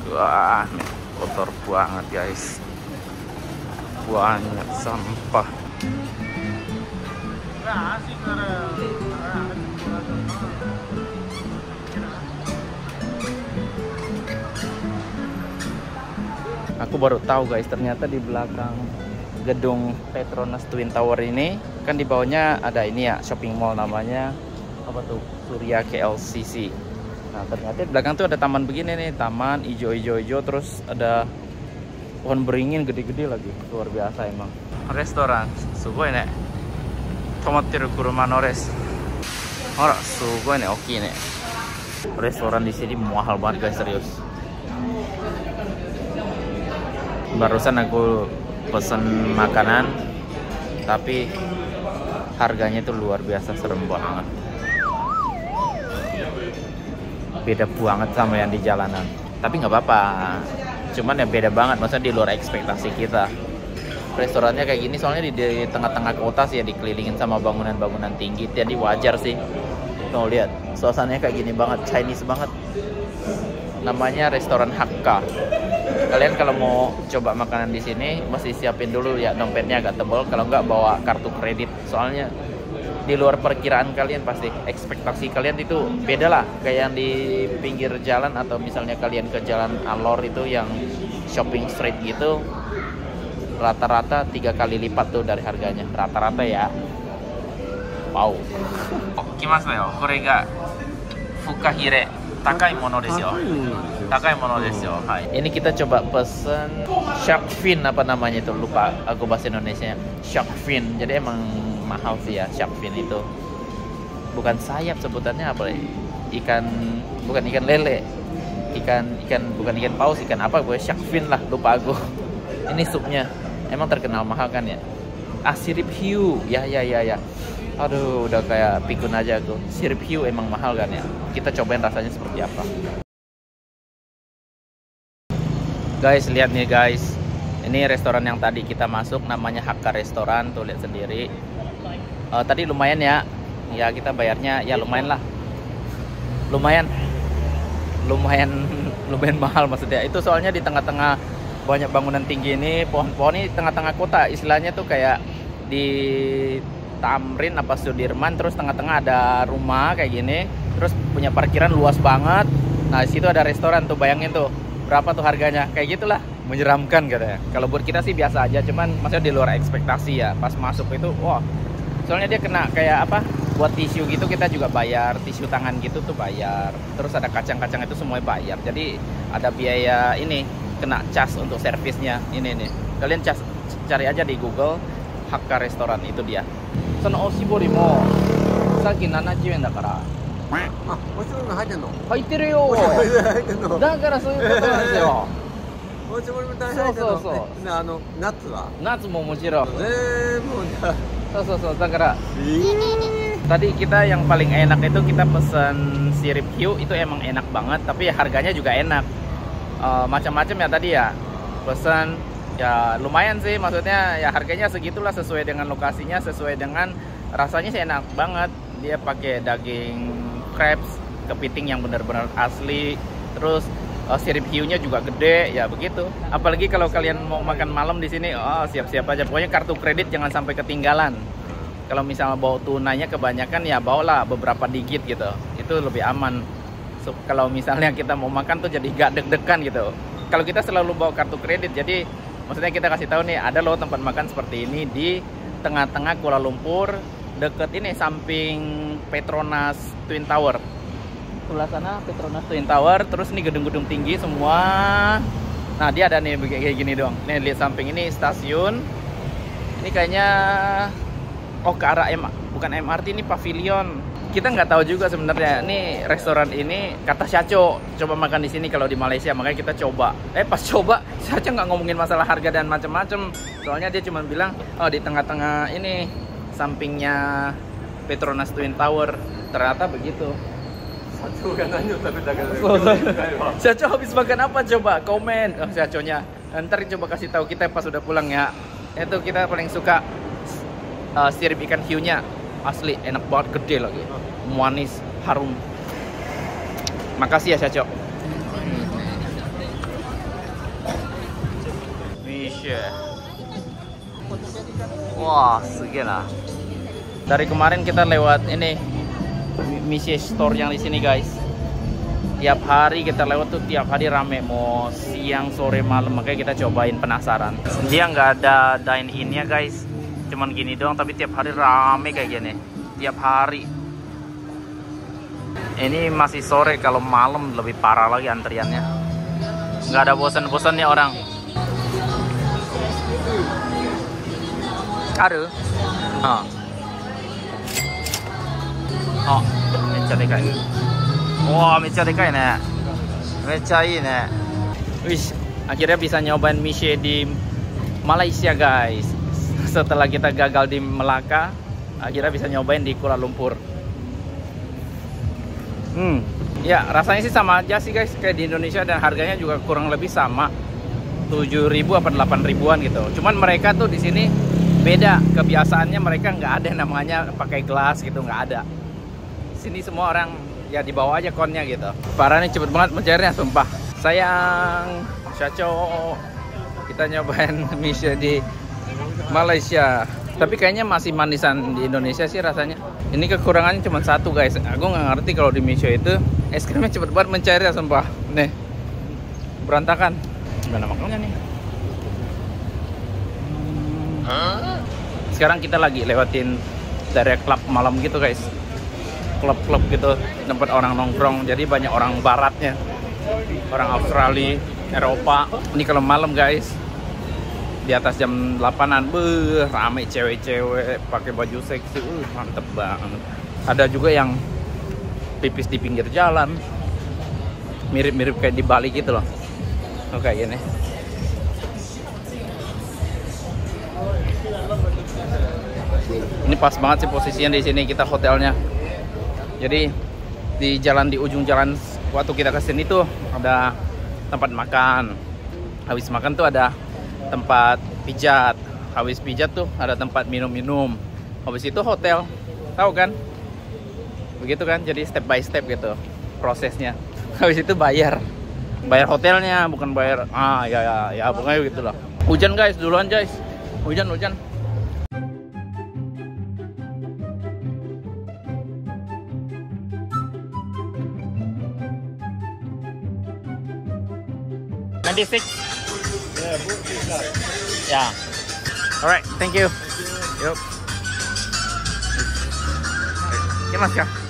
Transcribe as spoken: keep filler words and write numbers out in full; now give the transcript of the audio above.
Wah, kotor banget guys. Banyak sampah. Aku baru tahu guys, ternyata di belakang gedung Petronas Twin Tower ini kan di bawahnya ada ini ya, shopping mall namanya apa tuh, Surya K L C C. Nah ternyata di belakang tuh ada taman begini nih, taman ijo-ijo-ijo, terus ada pohon beringin gede-gede lagi, luar biasa emang. Restoran, sugoi ne. Tomatteru kuruma no res. Ora, sugoi ne, oki ne. Restoran di sini mahal banget guys, serius. Barusan aku pesen makanan, tapi harganya itu luar biasa, serem banget. Beda banget sama yang di jalanan. Tapi nggak apa-apa. Cuman ya beda banget, maksudnya di luar ekspektasi kita. Restorannya kayak gini soalnya di, di tengah-tengah kota sih ya, dikelilingin sama bangunan-bangunan tinggi. Jadi wajar sih. Tuh lihat, suasananya kayak gini banget, Chinese banget. Namanya restoran Hakka. Kalian kalau mau coba makanan di sini mesti siapin dulu ya dompetnya agak tebal, kalau nggak bawa kartu kredit. Soalnya di luar perkiraan kalian, pasti ekspektasi kalian itu beda lah kayak yang di pinggir jalan, atau misalnya kalian ke jalan Alor itu yang shopping street gitu, rata-rata tiga kali lipat tuh dari harganya, rata-rata ya. Wow. Kimasu yo, kore ga fukahire takai mono desu yo. Takai mono desu yo. Hai. Ini kita coba pesen shark fin, apa namanya itu, lupa aku bahasa Indonesianya. Shark fin. Jadi emang mahal sih ya shark fin itu. Bukan sayap sebutannya apa ya? Ikan, bukan ikan lele. Ikan ikan bukan ikan paus, ikan apa gue, shark fin lah, lupa aku. Ini supnya. Emang terkenal mahal kan ya? Ah, sirip hiu. Ya ya ya ya. Aduh, udah kayak pikun aja aku. Sirip hiu emang mahal kan ya? Kita cobain rasanya seperti apa. Guys, lihat nih guys. Ini restoran yang tadi kita masuk, namanya Hakka Restoran. Tuh lihat sendiri. Uh, tadi lumayan ya. Ya kita bayarnya ya lumayan lah. Lumayan. Lumayan lumayan mahal maksudnya. Itu soalnya di tengah-tengah banyak bangunan tinggi ini, pohon-pohon ini, tengah-tengah kota. Istilahnya tuh kayak di Tamrin apa Sudirman, terus tengah-tengah ada rumah kayak gini, terus punya parkiran luas banget. Nah, di situ ada restoran tuh, bayangin tuh berapa tuh harganya, kayak gitulah, menyeramkan katanya. Kalau buat kita sih biasa aja, cuman maksudnya di luar ekspektasi ya. Pas masuk itu, wah, soalnya dia kena kayak apa, buat tisu gitu kita juga bayar, tisu tangan gitu tuh bayar, terus ada kacang-kacang itu semuanya bayar. Jadi ada biaya ini, kena cas untuk servisnya. Ini nih, kalian cas, cari aja di Google Hakka Restoran, itu dia. Sono oshibori mo saki nanas yen da kara. Ah, oshiboriも入ってんの？ 入ってるよ。 入ってんの？ だからそういうことなんですよ。 oshiboriも大変入ってんの？ そうそうそう。 え、あのナッツは？ ナッツももちろん。 全部じゃ。 そうそうそう。だから。 えー Tadi kita yang paling enak itu kita pesen sirip hiu, itu emang enak banget, tapi harganya juga enak. Uh, macam-macam ya tadi ya. Pesen ya lumayan sih, maksudnya ya harganya segitulah, sesuai dengan lokasinya, sesuai dengan rasanya sih enak banget. Dia pakai daging crabs, kepiting yang benar-benar asli, terus uh, sirip hiunya juga gede, ya begitu. Apalagi kalau kalian mau makan malam di sini, oh siap-siap aja. Pokoknya kartu kredit jangan sampai ketinggalan. Kalau misalnya bawa tunanya kebanyakan ya bawalah beberapa digit gitu, itu lebih aman. So, kalau misalnya kita mau makan tuh jadi gak deg-degan gitu. Kalau kita selalu bawa kartu kredit, jadi maksudnya kita kasih tahu nih, ada loh tempat makan seperti ini di tengah-tengah Kuala Lumpur, deket ini samping Petronas Twin Tower. Sebelah sana Petronas Twin Tower, terus ini gedung-gedung tinggi semua. Nah dia ada nih kayak gini dong. Nih lihat samping ini stasiun. Ini kayaknya oh ke arah M, bukan M R T, ini pavilion. Kita nggak tahu juga sebenarnya. Nih restoran ini kata Syaco coba makan di sini kalau di Malaysia, makanya kita coba. Eh pas coba Syaco nggak ngomongin masalah harga dan macam-macam. Soalnya dia cuma bilang oh di tengah-tengah ini sampingnya Petronas Twin Tower. Ternyata begitu. Syaco habis makan apa coba? Komen. Oh Syaconya. Ntar coba kasih tahu kita pas udah pulang ya. Itu kita paling suka uh, sirip ikan hiunya. Asli enak banget, gede lagi, manis, harum. Makasih ya Syaco. Malaysia. Wah, segala. Dari kemarin kita lewat ini Misi Store yang di sini, guys. Tiap hari kita lewat tuh, tiap hari rame, mau siang, sore, malam. Makanya kita cobain, penasaran. Dia nggak ada dine in-nya, guys. Cuman gini doang, tapi tiap hari rame kayak gini. Tiap hari. Ini masih sore, kalau malam lebih parah lagi antriannya. Nggak ada bosan-bosannya orang. Ada. Ah. Oh, mecha dekai. Wah, mecha dekai ne. Mecha ii ne. Wih, akhirnya bisa nyobain Miche di Malaysia, guys. Setelah kita gagal di Melaka, akhirnya bisa nyobain di Kuala Lumpur. Hmm, ya rasanya sih sama aja sih, guys, kayak di Indonesia, dan harganya juga kurang lebih sama, tujuh ribu apa delapan ribuan gitu. Cuman mereka tuh di sini beda, kebiasaannya mereka nggak ada namanya pakai gelas gitu, nggak ada. Sini semua orang ya dibawa aja konnya gitu. Parah nih, cepet banget mencairnya, sumpah. Sayang, Syaco, kita nyobain Miche di Malaysia. Tapi kayaknya masih manisan di Indonesia sih rasanya. Ini kekurangannya cuma satu, guys. Aku nggak ngerti kalau di Miche itu es krimnya cepet banget mencairnya, sumpah. Nih, berantakan. Gimana makannya nih? Hmm. Sekarang kita lagi lewatin dari klub malam gitu, guys. Klub-klub gitu, tempat orang nongkrong. Jadi banyak orang baratnya, orang Australia, Eropa. Ini kalau malam, guys, di atas jam delapanan, beuh, rame cewek-cewek pakai baju seksi, uh, mantep banget. Ada juga yang pipis di pinggir jalan, mirip-mirip kayak di Bali gitu loh. Oke, kayak gini. Ini pas banget sih posisinya di sini, kita hotelnya. Jadi di jalan, di ujung jalan waktu kita kesini tuh ada tempat makan. Habis makan tuh ada tempat pijat. Habis pijat tuh ada tempat minum-minum. Habis itu hotel. Tahu kan? Begitu kan? Jadi step by step gitu prosesnya. Habis itu bayar. Bayar hotelnya, bukan bayar ah ya ya ya pokoknya gitu loh. Hujan, guys, duluan, guys. Hujan, hujan. ninety-six. Yeah, book this up. Yeah. Alright, thank you. Yuk. Gimana, Kak?